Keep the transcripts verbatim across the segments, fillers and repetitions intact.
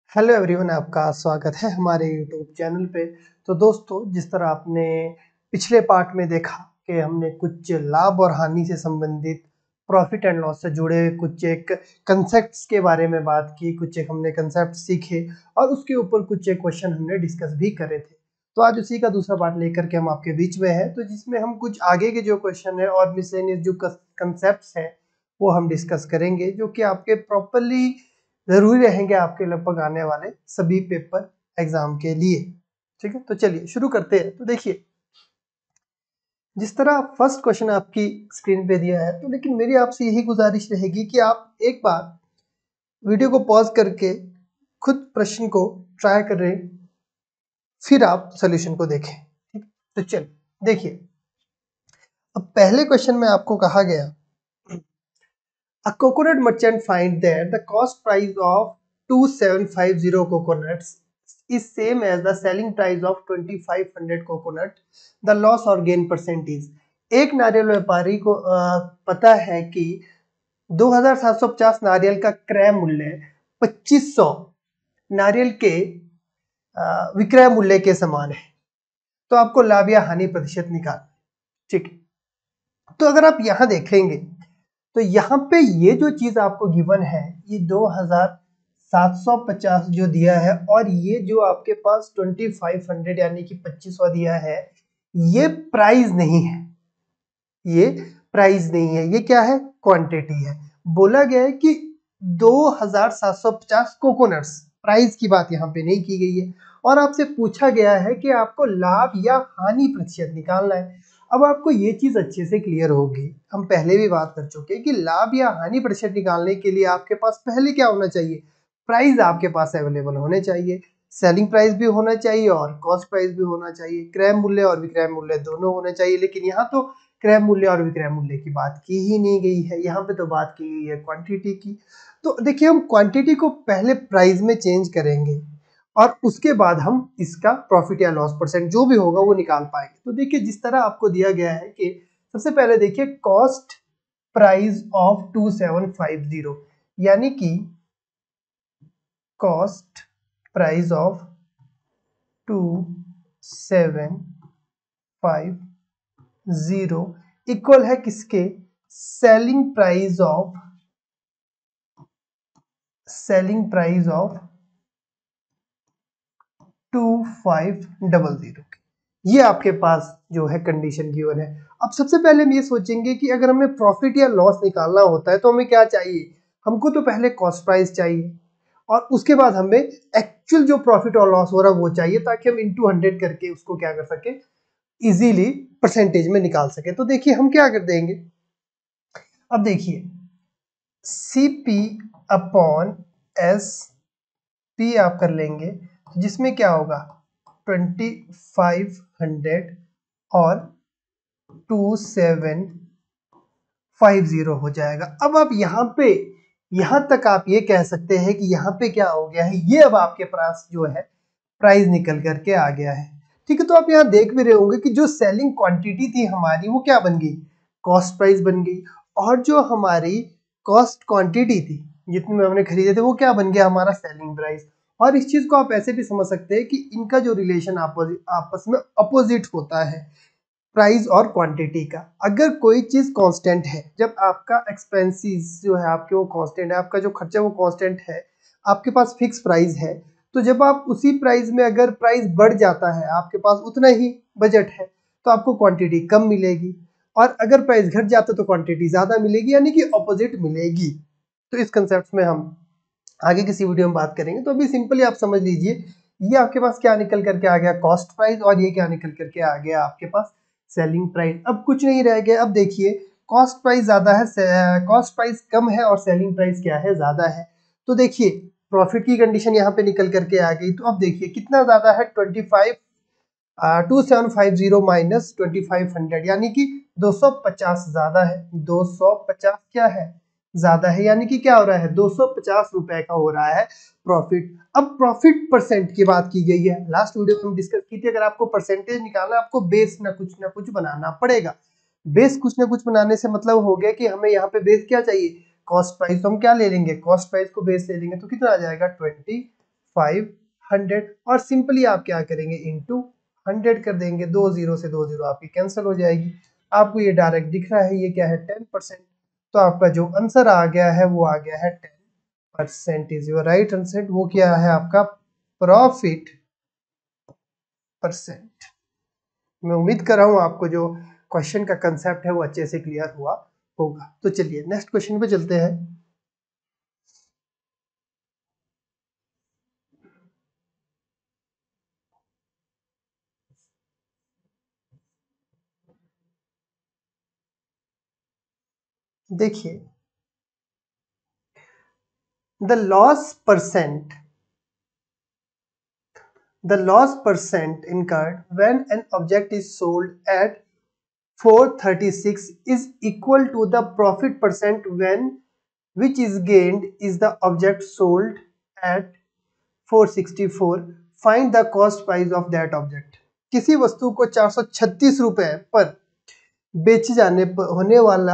Hello everyone, आपका स्वागत है हमारे यूट्यूब चैनल पे। तो दोस्तों, जिस तरह आपने पिछले पार्ट में देखा कि हमने कुछ लाभ और हानि से संबंधित प्रॉफिट एंड लॉस से जुड़े कुछ एक कंसेप्ट्स के बारे में बात की, कुछ एक हमने कंसेप्ट सीखे और उसके ऊपर कुछ एक क्वेश्चन हमने डिस्कस भी करे थे। तो आज उसी का दूसरा पार्ट लेकर के हम आपके बीच में है, तो जिसमें हम कुछ आगे के जो क्वेश्चन है और मिसलेनियस जो कंसेप्ट है वो हम डिस्कस करेंगे, जो कि आपके प्रॉपरली जरूरी रहेंगे आपके लगभग आने वाले सभी पेपर एग्जाम के लिए। ठीक है, तो चलिए शुरू करते हैं। तो देखिए, जिस तरह फर्स्ट क्वेश्चन आपकी स्क्रीन पे दिया है, तो लेकिन मेरी आपसे यही गुजारिश रहेगी कि आप एक बार वीडियो को पॉज करके खुद प्रश्न को ट्राई करें, फिर आप सॉल्यूशन को देखें। ठीक, तो चलिए देखिए, अब पहले क्वेश्चन में आपको कहा गया, A coconut merchant finds that the cost price of two thousand seven hundred fifty coconuts is same as the selling price of twenty-five hundred coconut. The loss or gain percent is। एक नारियल व्यापारी को आ, पता है कि दो हज़ार सात सौ पचास नारियल का क्रय मूल्य पच्चीस सौ नारियल के विक्रय मूल्य के समान है, तो आपको लाभ या हानि प्रतिशत निकालना। ठीक है, तो अगर आप यहाँ देखेंगे तो यहाँ पे ये जो चीज आपको गिवन है, ये दो हज़ार सात सौ पचास जो दिया है और ये जो आपके पास पच्चीस सौ यानी कि पच्चीस सौ दिया है, ये प्राइस नहीं है, ये प्राइस नहीं है, ये क्या है, क्वांटिटी है। बोला गया है कि दो हज़ार सात सौ पचास कोकोनट्स, प्राइस की बात यहाँ पे नहीं की गई है। और आपसे पूछा गया है कि आपको लाभ या हानि प्रतिशत निकालना है। अब आपको ये चीज अच्छे से क्लियर होगी, हम पहले भी बात कर चुके हैं कि लाभ या हानि प्रतिशत निकालने के लिए आपके पास पहले क्या होना चाहिए, प्राइस आपके पास अवेलेबल होने चाहिए, सेलिंग प्राइस भी होना चाहिए और कॉस्ट प्राइस भी होना चाहिए, क्रय मूल्य और विक्रय मूल्य दोनों होने चाहिए। लेकिन यहाँ तो क्रय मूल्य और विक्रय मूल्य की बात की ही नहीं गई है, यहाँ पे तो बात की गई है क्वांटिटी की। तो देखिए, हम क्वांटिटी को पहले प्राइस में चेंज करेंगे और उसके बाद हम इसका प्रॉफिट या लॉस परसेंट जो भी होगा वो निकाल पाएंगे। तो देखिए, जिस तरह आपको दिया गया है कि सबसे पहले देखिए cost price of two seven five zero, यानी कि cost price of two seven five zero equal है किसके, selling price of selling price of two five double zero. ये आपके पास जो है कंडीशन गिवन है। अब सबसे पहले हम ये सोचेंगे कि अगर हमें प्रॉफिट या लॉस निकालना होता है तो हमें क्या चाहिए, हमको तो पहले कॉस्ट प्राइस चाहिए और उसके बाद हमें एक्चुअल जो प्रॉफिट और लॉस हो रहा है वो चाहिए, ताकि हम इंटू हंड्रेड करके उसको क्या कर सके, इजीली परसेंटेज में निकाल सके। तो देखिए हम क्या कर देंगे, अब देखिए C P upon S P आप कर लेंगे, जिसमें क्या होगा ट्वेंटी फाइव हंड्रेड और टू सेवन फाइव जीरो हो जाएगा। अब आप यहाँ पे यहाँ तक आप ये कह सकते हैं कि यहाँ पे क्या हो गया है, ये अब आपके पास जो है प्राइस निकल करके आ गया है। ठीक है, तो आप यहाँ देख भी रहे होंगे कि जो सेलिंग क्वांटिटी थी हमारी वो क्या बन गई, कॉस्ट प्राइस बन गई, और जो हमारी कॉस्ट क्वांटिटी थी जितने में हमने खरीदे थे वो क्या बन गया, हमारा सेलिंग प्राइस। और इस चीज को आप ऐसे भी समझ सकते हैं कि इनका जो रिलेशन आपस में अपोजिट होता है प्राइस और क्वांटिटी का। अगर कोई चीज कांस्टेंट है, जब आपका एक्सपेंसेस जो है आपके वो कांस्टेंट है, आपका जो खर्चा वो कांस्टेंट है, आपके पास फिक्स प्राइस है, तो जब आप उसी प्राइस में अगर प्राइस बढ़ जाता है, आपके पास उतना ही बजट है, तो आपको क्वांटिटी कम मिलेगी, और अगर प्राइस घट जाता है तो क्वांटिटी ज्यादा मिलेगी, यानी कि ऑपोजिट मिलेगी। तो इस कंसेप्ट में हम आगे किसी वीडियो में बात करेंगे। तो अभी सिंपली आप समझ लीजिए, ये आपके पास क्या निकल करके आ गया, कॉस्ट प्राइस, और ये क्या निकल करके आ गया आपके पास, सेलिंग प्राइस। अब कुछ नहीं रह गया। अब देखिए कॉस्ट प्राइस ज्यादा है, कॉस्ट प्राइस कम है और सेलिंग प्राइस क्या है, ज्यादा है। तो देखिए प्रॉफिट की कंडीशन यहाँ पे निकल करके आ गई। तो अब देखिए कितना ज्यादा है, twenty five two seven five zero minus twenty five hundred, यानी कि दो सौ पचास ज्यादा है, दो सौ पचास क्या है, ज्यादा है, यानी कि क्या हो रहा है, दो सौ पचास रुपए का हो रहा है प्रॉफिट। अब प्रॉफिट परसेंट की बात की गई है, लास्ट वीडियो में हम डिस्कस की थी, अगर आपको परसेंटेज निकालना है आपको बेस ना कुछ ना कुछ बनाना पड़ेगा। बेस कुछ ना कुछ बनाने से मतलब हो गया कि हमें यहाँ पे बेस क्या चाहिए, कॉस्ट प्राइस। तो हम क्या ले लेंगे, कॉस्ट प्राइस को बेस ले लेंगे, तो कितना आ जाएगा ट्वेंटी फाइव हंड्रेड, और सिंपली आप क्या करेंगे, इंटू हंड्रेड कर देंगे, दो जीरो से दो जीरो आपकी कैंसिल हो जाएगी। आपको ये डायरेक्ट दिख रहा है, ये क्या है, टेन परसेंट। तो आपका जो आंसर आ गया है वो आ गया है ten percent is your right answer. वो क्या है आपका, प्रॉफिट परसेंट। मैं उम्मीद कर रहा हूँ आपको जो क्वेश्चन का कंसेप्ट है वो अच्छे से क्लियर हुआ होगा। तो चलिए नेक्स्ट क्वेश्चन पे चलते हैं। देखिए, the loss percent the loss percent incurred when an object is sold at four thirty-six is equal to the profit percent when which is gained is the object sold at four sixty-four. Find the cost price of that object. किसी वस्तु को चार सौ छत्तीस रुपए पर बेचे जाने पर होने वाला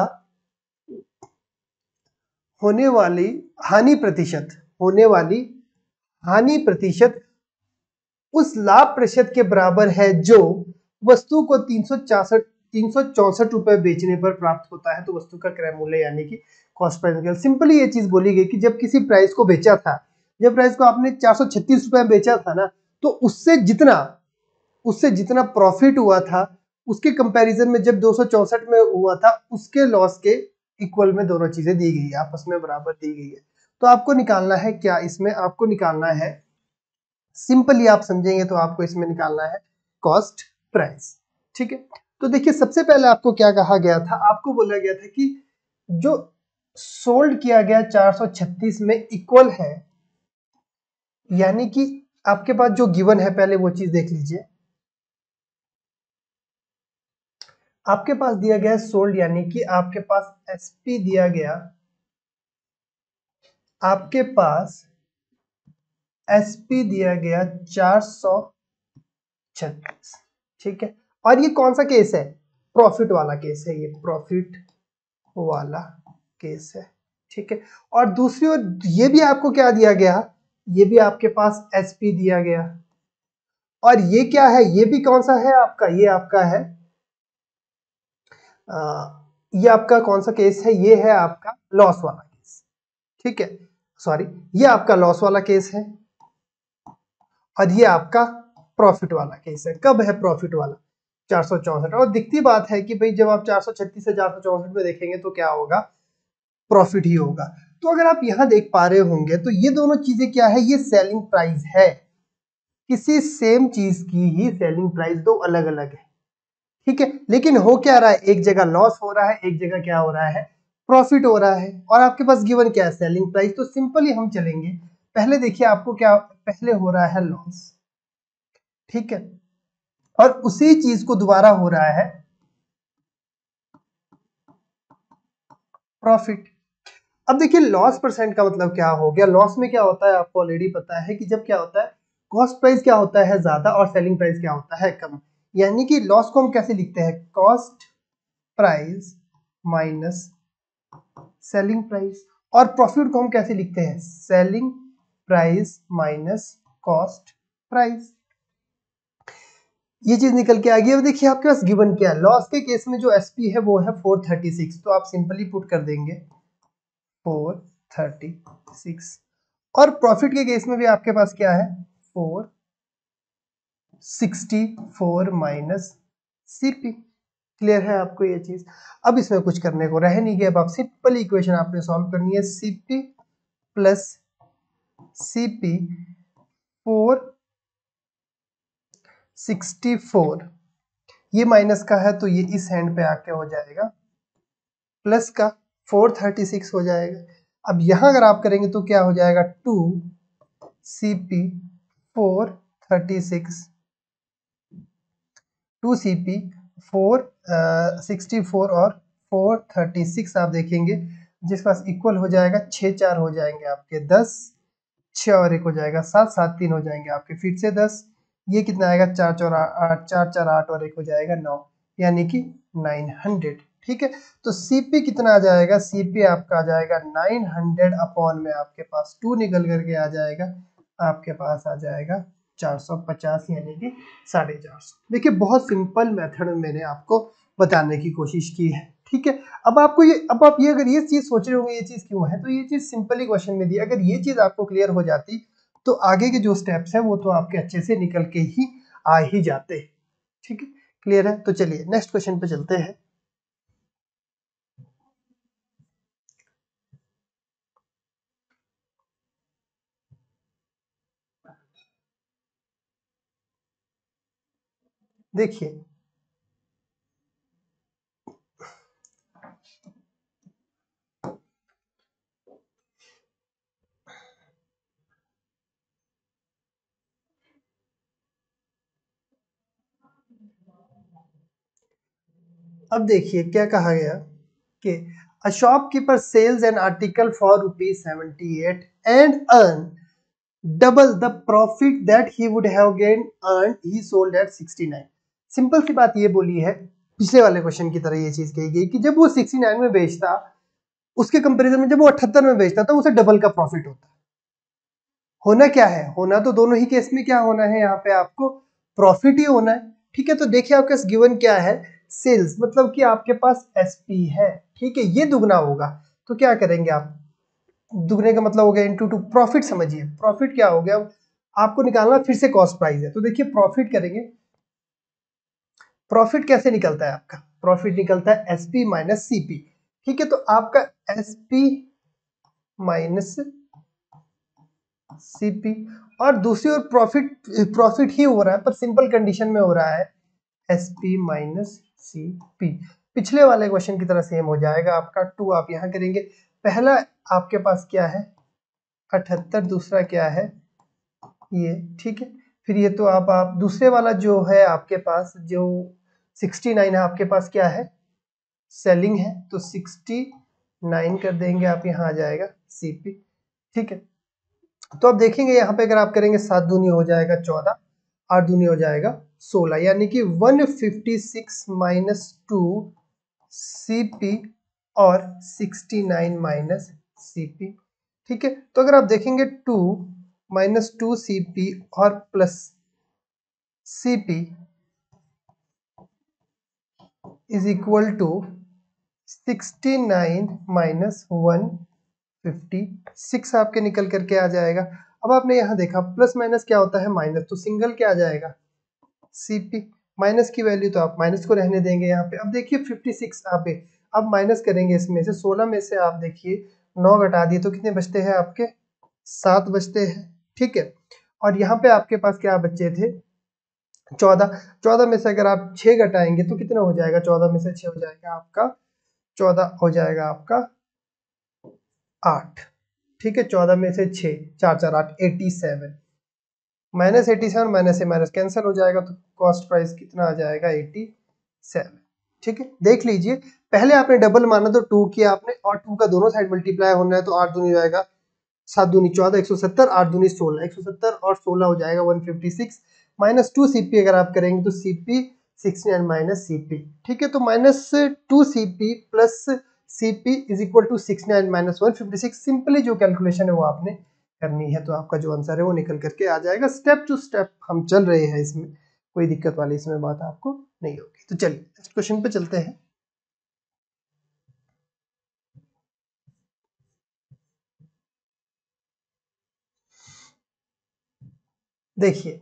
होने वाली हानि प्रतिशत होने वाली हानि प्रतिशत उस लाभ प्रतिशत के बराबर है जो वस्तु को तीन सौ छियासठ तीन सौ चौसठ रुपए बेचने पर प्राप्त होता है। तो वस्तु का क्रय मूल्य यानी कि कॉस्ट प्राइस निकल। सिंपली ये चीज बोली गई कि जब किसी प्राइस को बेचा था, जब प्राइस को आपने चार सौ छत्तीस रुपए में बेचा था ना, तो उससे जितना उससे जितना प्रॉफिट हुआ था उसके कंपैरिजन में जब दो सौ चौसठ में हुआ था, उसके लॉस के इक्वल में दोनों चीजें दी गई है, आपस में बराबर दी गई है। तो आपको निकालना है क्या, इसमें आपको निकालना है, सिंपली आप समझेंगे तो आपको इसमें निकालना है कॉस्ट प्राइस। ठीक है, तो देखिए सबसे पहले आपको क्या कहा गया था, आपको बोला गया था कि जो सोल्ड किया गया चार सौ छत्तीस में इक्वल है, यानी कि आपके पास जो गिवन है पहले वो चीज देख लीजिए। आपके पास दिया गया सोल्ड यानी कि आपके पास एसपी दिया गया, आपके पास एसपी दिया गया चार सौ छत्तीस। ठीक है, और ये कौन सा केस है, प्रॉफिट वाला केस है, ये प्रॉफिट वाला केस है। ठीक है, और दूसरी ओर ये भी आपको क्या दिया गया, ये भी आपके पास एसपी दिया गया, और ये क्या है, ये भी कौन सा है आपका, ये आपका है आ, ये आपका कौन सा केस है, ये है आपका लॉस वाला केस। ठीक है, सॉरी, ये आपका लॉस वाला केस है, और ये आपका प्रॉफिट वाला केस है। कब है प्रॉफिट वाला, चार सौ चौसठ। और दिखती बात है कि भाई जब आप चार सौ छत्तीस से चार सौ चौसठ में देखेंगे तो क्या होगा, प्रॉफिट ही होगा। तो अगर आप यहां देख पा रहे होंगे तो ये दोनों चीजें क्या है, ये सेलिंग प्राइस है, किसी सेम चीज की ही सेलिंग प्राइस दो अलग अलग है। ठीक है, लेकिन हो क्या रहा है, एक जगह लॉस हो रहा है, एक जगह क्या हो रहा है, प्रॉफिट हो रहा है, और आपके पास गिवन क्या है, सेलिंग प्राइस। तो सिंपली हम चलेंगे, पहले देखिए आपको क्या, पहले हो रहा है लॉस, ठीक है, और उसी चीज को दोबारा हो रहा है प्रॉफिट। अब देखिए लॉस परसेंट का मतलब क्या हो गया, लॉस में क्या होता है आपको ऑलरेडी पता है कि जब क्या होता है, कॉस्ट प्राइस क्या होता है ज्यादा और सेलिंग प्राइस क्या होता है कम। यानी कि लॉस को हम कैसे लिखते हैं, cost price minus selling price, और प्रॉफिट को हम कैसे लिखते हैं, selling price minus cost price. ये चीज निकल के आ गई। अब देखिए आपके पास गिवन क्या है, लॉस के केस में जो एसपी है वो है फोर थर्टी सिक्स, तो आप सिंपली पुट कर देंगे फोर थर्टी सिक्स, और प्रॉफिट के केस में भी आपके पास क्या है, four sixty four minus CP. Clear है आपको ये चीज। अब इसमें कुछ करने को रह नहीं गया, अब आप सिंपल इक्वेशन आपने सॉल्व करनी है, CP plus CP four sixty four, ये माइनस का है तो ये इस हैंड पे आके हो जाएगा प्लस का फोर थर्टी सिक्स हो जाएगा। अब यहां अगर आप करेंगे तो क्या हो जाएगा, two C P four thirty six, two C P four sixty four और फोर थर्टी सिक्स आप देखेंगे जिस पास इक्वल हो जाएगा, छः चार हो जाएंगे आपके दस, छः और एक हो जाएगा सात, सात तीन हो जाएंगे आपके फिर से दस, ये कितना आएगा, चार चौर आठ, चार चार आठ और एक हो जाएगा नौ, यानी कि नाइन हंड्रेड। ठीक है, तो सीपी कितना आ जाएगा, सीपी आपका आ जाएगा नाइन हंड्रेड अपॉन में आपके पास टू निकल करके आ जाएगा आपके पास आ जाएगा चार सौ पचास यानी कि साढ़े चार सौ। देखिए बहुत सिंपल मेथड में मैंने आपको बताने की कोशिश की है, ठीक है। अब आपको ये अब आप ये अगर ये चीज सोच रहे होंगे ये चीज क्यों है, तो ये चीज सिंपली क्वेश्चन में दी। अगर ये चीज आपको क्लियर हो जाती तो आगे के जो स्टेप्स हैं वो तो आपके अच्छे से निकल के ही आ ही जाते, ठीक है। क्लियर है, तो चलिए नेक्स्ट क्वेश्चन पे चलते हैं। देखिए अब देखिए क्या कहा गया कि a shopkeeper sells an article for rupees seventy eight and earn double the profit that he would have gain earn he sold at sixty nine. Simple सी बात ये बोली है, पिछले वाले क्वेश्चन की तरह ये चीज कही गई कि जब वो सिक्सटी नाइन में बेचता उसके कंपैरिजन में जब वो अठहत्तर में बेचता तो उसे डबल का प्रॉफिट होता। होना क्या है, होना तो दोनों ही केस में क्या होना है, यहाँ पे आपको प्रॉफिट ही होना है, ठीक है। तो देखिए आपके पास गिवन क्या है, सेल्स, मतलब कि आपके पास एसपी है, ठीक है, ये दुगना होगा तो क्या करेंगे आप, दुगने का मतलब हो गया इनटू टू, प्रॉफिट समझिए, प्रॉफिट क्या हो गया, आपको निकालना फिर से कॉस्ट प्राइस है, तो देखिए प्रॉफिट करेंगे, प्रॉफिट कैसे निकलता है आपका, प्रॉफिट निकलता है एसपी माइनस सीपी, ठीक है। तो आपका एसपी माइनस सीपी, और दूसरी ओर प्रॉफिट, प्रॉफिट ही हो रहा है पर सिंपल कंडीशन में हो रहा है एसपी माइनस सीपी। पिछले वाले क्वेश्चन की तरह सेम हो जाएगा आपका, टू आप यहां करेंगे, पहला आपके पास क्या है अठहत्तर, दूसरा क्या है ये, ठीक है। फिर ये तो आप आप दूसरे वाला जो है आपके पास जो सिक्सटी नाइन है आपके पास क्या है सेलिंग है, तो सिक्सटी नाइन कर देंगे आप, यहाँ आ जाएगा सीपी, ठीक है। तो आप देखेंगे यहाँ पे अगर आप करेंगे सात दूनी हो जाएगा चौदह, आठ दूनी हो जाएगा सोलह, यानी कि one fifty six minus two CP और सिक्सटी नाइन माइनस सीपी, ठीक है। तो अगर आप देखेंगे टू माइनस टू सीपी और plus CP is equal to sixty nine minus one fifty six आपके निकल करके आ जाएगा। अब आपने यहाँ देखा प्लस माइनस क्या होता है माइनस, तो सिंगल क्या आ जाएगा सीपी, माइनस की वैल्यू तो आप माइनस को रहने देंगे यहाँ पे। अब देखिए फिफ्टी सिक्स आप पे अब माइनस करेंगे, इसमें से सोलह में से आप देखिए नौ घटा दिए तो कितने बचते हैं आपके सात बचते हैं, ठीक है। और यहाँ पे आपके पास क्या बच्चे थे चौदह, चौदह में से अगर आप छः घटाएंगे तो कितना हो जाएगा, चौदह में से छः हो जाएगा आपका, चौदह हो जाएगा आपका आठ, ठीक है। चौदह में से छः, चार चार आठ, eighty seven, minus eighty seven, minus से माइनस कैंसिल हो जाएगा तो कॉस्ट प्राइस कितना आ जाएगा एटी सेवन, ठीक है। देख लीजिए पहले आपने डबल माना तो टू किया आपने, और टू का दोनों साइड मल्टीप्लाई होना है तो आठ दूनी जाएगा, सात दूनी चौदह, एक सौ सत्तर, आठ दूनी सोलह, एक सौ सत्तर और सोलह हो जाएगा one fifty six, minus two CP अगर आप करेंगे तो CP sixty nine minus CP, ठीक है। तो minus two CP plus CP is equal to sixty nine minus one fifty six, simply जो कैलकुलेशन है वो आपने करनी है तो आपका जो आंसर है वो निकल करके आ जाएगा। स्टेप टू स्टेप हम चल रहे हैं, इसमें कोई दिक्कत वाली इसमें बात आपको नहीं होगी। तो चलिए नेक्स्ट क्वेश्चन पे चलते हैं। देखिए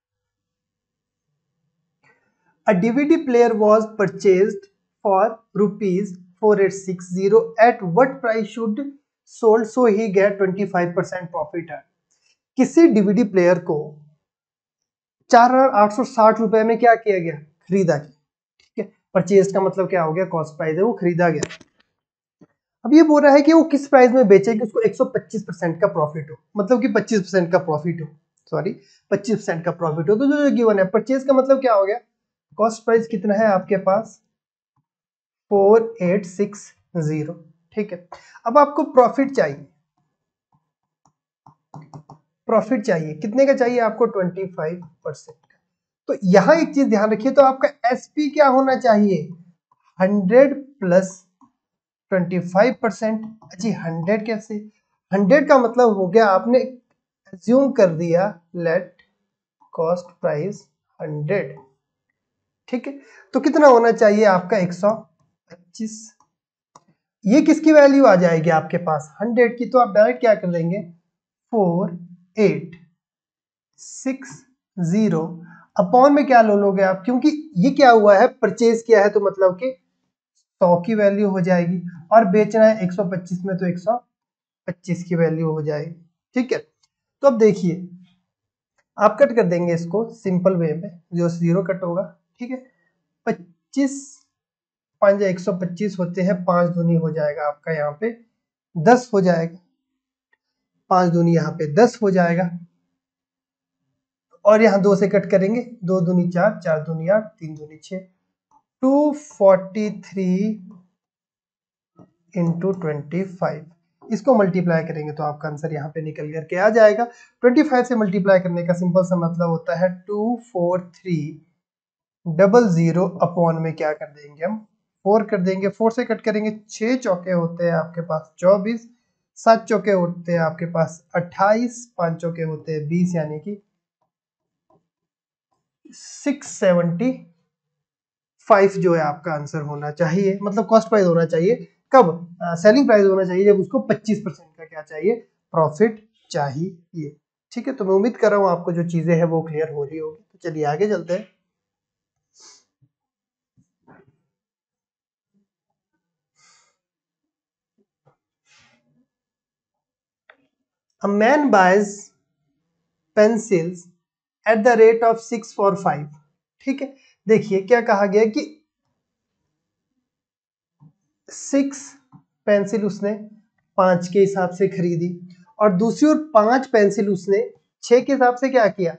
a D V D player was purchased for rupees four eight six zero, at what price should sold so he get twenty-five percent profit है। किसी डीवीडी प्लेयर को चार हजार आठ सौ साठ रुपए में क्या किया गया, खरीदा गया, ठीक है। परचेज का मतलब क्या हो गया, कॉस्ट प्राइस है, वो खरीदा गया। अब ये बोल रहा है कि वो किस प्राइस में बेचे कि उसको एक सौ पच्चीस परसेंट का प्रॉफिट हो, मतलब कि पच्चीस परसेंट का प्रॉफिट हो, सॉरी पच्चीस परसेंट का प्रॉफिट हो। तो जो गिवन है परचेज का मतलब क्या हो गया, कॉस्ट प्राइस कितना है आपके पास फोर एट सिक्स जीरो, ठीक है। अब आपको प्रॉफिट चाहिए, प्रॉफिट चाहिए कितने का चाहिए आपको ट्वेंटी फाइव परसेंट का। तो यहां एक चीज ध्यान रखिए, तो आपका एसपी क्या होना चाहिए hundred plus twenty five percent. जी हंड्रेड कैसे, हंड्रेड का मतलब हो गया आपने एज्यूम कर दिया लेट कॉस्ट प्राइस हंड्रेड, ठीक है। तो कितना होना चाहिए आपका एक सौ पच्चीस। ये किसकी वैल्यू आ जाएगी आपके पास हंड्रेड की, तो आप डायरेक्ट क्या कर देंगे four eight six zero upon में क्या लो लोगे आप, क्योंकि ये क्या हुआ है परचेज किया है तो मतलब कि सौ की वैल्यू हो जाएगी और बेचना है एक सौ पच्चीस में तो एक सौ पच्चीस की वैल्यू हो जाएगी, ठीक है। तो अब देखिए आप कट कर देंगे इसको सिंपल वे में, जो जीरो कट होगा, ठीक है। पच्चीस पाँच एक सौ पच्चीस होते हैं, पांच दूनी हो जाएगा आपका यहाँ पे दस हो जाएगा, पांच दूनी यहाँ पे दस हो जाएगा और यहाँ दो से कट करेंगे, दो दूनी चार, चार दूनी आठ, तीन दूनी छः, two forty three into twenty five, इसको मल्टीप्लाई करेंगे तो आपका आंसर यहाँ पे निकल करके आ जाएगा। पच्चीस से मल्टीप्लाई करने का सिंपल सा मतलब होता है two four three double zero upon में क्या कर देंगे हम फोर कर देंगे, फोर से कट करेंगे, छः चौके होते हैं आपके पास चौबीस, सात चौके होते हैं आपके पास अट्ठाईस, पांच चौके होते हैं बीस, यानी कि सिक्स सेवेंटी फाइव जो है आपका आंसर होना चाहिए, मतलब कॉस्ट प्राइस होना चाहिए कब, सेलिंग प्राइस होना चाहिए जब उसको पच्चीस परसेंट का क्या चाहिए प्रॉफिट चाहिए, ठीक है। तो मैं उम्मीद कर रहा हूँ आपको जो चीजें हैं वो क्लियर हो रही होगी। तो चलिए आगे चलते हैं। A man buys pencils at the rate of six for five, ठीक है। देखिए क्या कहा गया कि सिक्स पेंसिल उसने पांच के हिसाब से खरीदी और दूसरी ओर पांच पेंसिल उसने छह के हिसाब से क्या किया,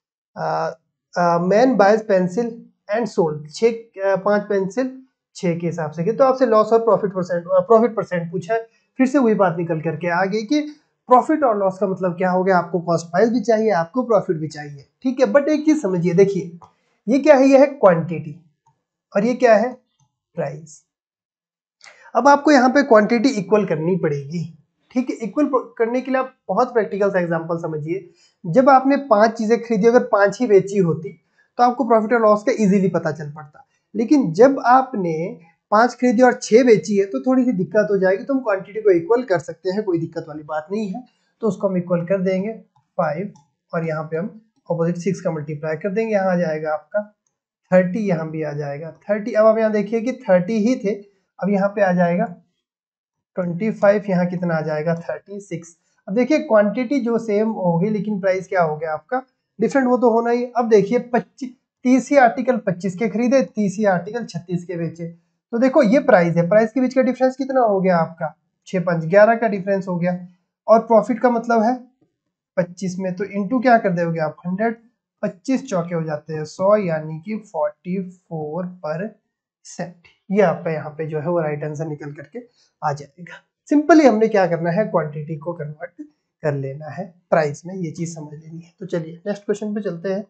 man buys pencil and sold, छह पांच पेंसिल छह के हिसाब से, तो आपसे लॉस और प्रॉफिट परसेंट प्रॉफिट परसेंट पूछा है। फिर से वही बात निकल करके आ गई कि प्रॉफिट और लॉस का मतलब क्या हो गया, आपको कॉस्ट प्राइस भी चाहिए, आपको प्रॉफिट भी चाहिए, ठीक है। बट एक चीज समझिए, देखिए ये क्या है, ये है क्वांटिटी और ये क्या है प्राइस। अब आपको यहाँ पे क्वांटिटी इक्वल करनी पड़ेगी, ठीक है। इक्वल करने के लिए आप बहुत प्रैक्टिकल सा एग्जांपल समझिए, जब आपने पांच चीजें खरीदी, अगर पांच ही बेची होती तो आपको प्रॉफिट और लॉस का इजीली पता चल पड़ता, लेकिन जब आपने पांच खरीदी और छह बेची है तो थोड़ी सी दिक्कत हो जाएगी। तो हम क्वांटिटी को इक्वल कर सकते हैं, कोई दिक्कत वाली बात नहीं है। तो उसको हम इक्वल कर देंगे फाइव और यहाँ पे हम ऑपोजिट सिक्स का मल्टीप्लाई कर देंगे, यहाँ आ जाएगा आपका थर्टी, यहाँ भी आ जाएगा थर्टी। अब आप यहाँ देखिए कि थर्टी ही थे, अब यहाँ पे आ जाएगा ट्वेंटी फाइव, यहाँ कितना आ जाएगा थर्टी सिक्स। अब देखिए क्वांटिटी जो सेम होगी लेकिन प्राइस क्या हो गया आपका डिफरेंट, वो तो होना ही। अब देखिए पच्चीस तीस ही आर्टिकल पच्चीस के खरीदे, तीस ही आर्टिकल छत्तीस के बेचे, तो देखो ये प्राइस है, प्राइस के बीच का डिफरेंस कितना हो गया आपका छः पाँच ग्यारह का डिफरेंस हो गया। और प्रॉफिट का मतलब है पच्चीस में, तो इंटू क्या कर दोगे आप हंड्रेड, पच्चीस चौके हो जाते हैं सौ, यानी कि फोर्टी फोर परसेंट। ये आपका यहाँ पे जो है वो राइट आंसर निकल करके आ जाएगा। सिंपली हमने क्या करना है, क्वांटिटी को कन्वर्ट कर लेना है प्राइस में, ये चीज समझ लेनी है। तो चलिए नेक्स्ट क्वेश्चन पे चलते हैं।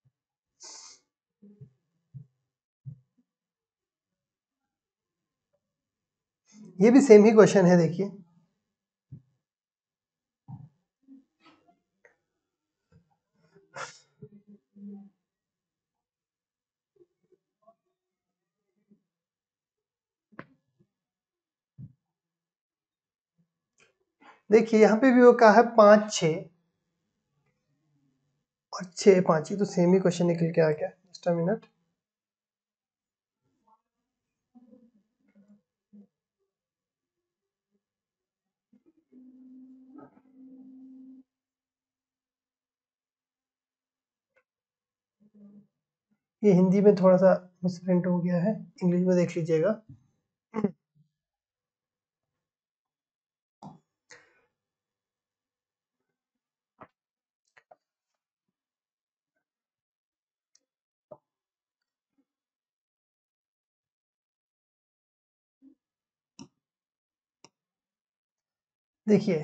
ये भी सेम ही क्वेश्चन है, देखिए देखिए यहाँ पे भी वो कहा है पाँच छः और छः पाँच, ही तो सेम ही क्वेश्चन निकल के आ गया। जस्ट अ मिनट, ये हिंदी में थोड़ा सा मिसप्रिंट हो गया है, इंग्लिश में देख लीजिएगा। देखिए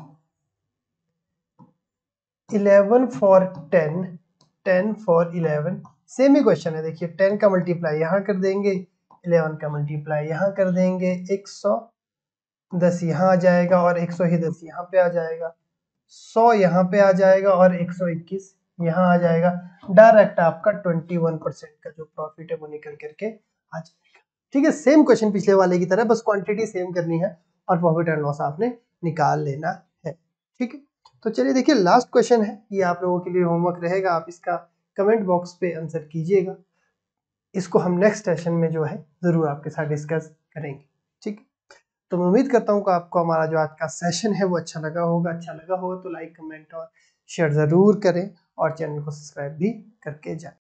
eleven for ten, ten for eleven, same ही क्वेश्चन है। देखिए टेन का मल्टीप्लाई यहाँ कर देंगे, इलेवन का मल्टीप्लाई यहाँ कर देंगे, एक सौ दस यहाँ आ जाएगा और एक सौ ही दस यहाँ पे आ जाएगा। सौ यहाँ पे आ जाएगा और एक सौ इक्कीस यहाँ आ जाएगा। डायरेक्ट आपका इक्कीस परसेंट का जो प्रॉफिट है वो निकल करके आ जाएगा। ठीक है, सेम क्वेश्चन पिछले वाले की तरह, बस क्वांटिटी सेम करनी है और प्रॉफिट एंड लॉस आपने निकाल लेना है। ठीक है, तो चलिए देखिए लास्ट क्वेश्चन है, ये आप लोगों के लिए होमवर्क रहेगा, आप इसका कमेंट बॉक्स पे आंसर कीजिएगा। इसको हम नेक्स्ट सेशन में जो है जरूर आपके साथ डिस्कस करेंगे। ठीक है, तो मैं उम्मीद करता हूँ कि आपको हमारा जो आज का सेशन है वो अच्छा लगा होगा। अच्छा लगा होगा तो लाइक कमेंट और शेयर ज़रूर करें और चैनल को सब्सक्राइब भी करके जाएं।